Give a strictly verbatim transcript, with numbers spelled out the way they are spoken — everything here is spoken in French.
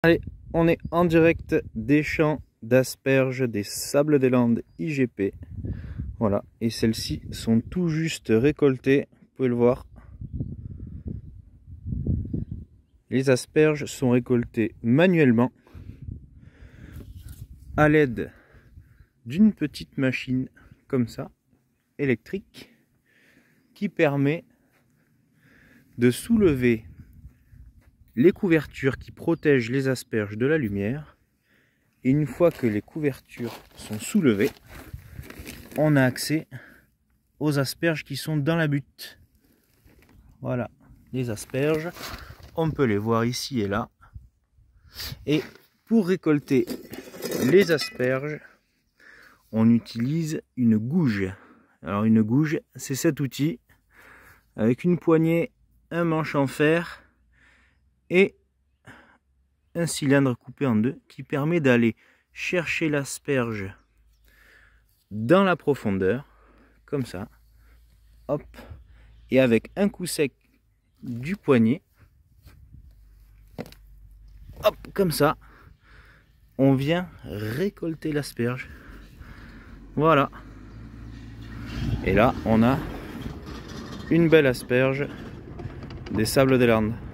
Allez, on est en direct des champs d'asperges des Sables des Landes I G P. Voilà, et celles-ci sont tout juste récoltées, vous pouvez le voir. Les asperges sont récoltées manuellement à l'aide d'une petite machine comme ça, électrique, qui permet de soulever les couvertures qui protègent les asperges de la lumière. Et une fois que les couvertures sont soulevées, on a accès aux asperges qui sont dans la butte. Voilà, les asperges, on peut les voir ici et là. Et pour récolter les asperges, on utilise une gouge. Alors une gouge, c'est cet outil avec une poignée, un manche en fer et un cylindre coupé en deux qui permet d'aller chercher l'asperge dans la profondeur, comme ça, hop, et avec un coup sec du poignet, hop, comme ça, on vient récolter l'asperge. Voilà. Et là, on a une belle asperge des Sables des Landes.